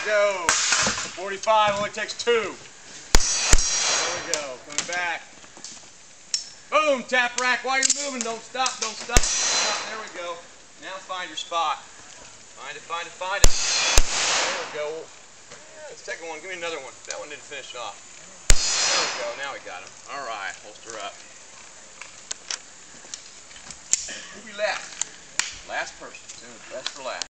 go. 45 only takes 2. There we go. Coming back. Boom, tap rack while you're moving. Don't stop, don't stop, don't stop. There we go. Now find your spot. Find it, find it, find it. There we go. Yeah, the second one, give me another one. That one didn't finish off. There we go, now we got him. All right, holster up. Who we left? Last person, too. Best for last.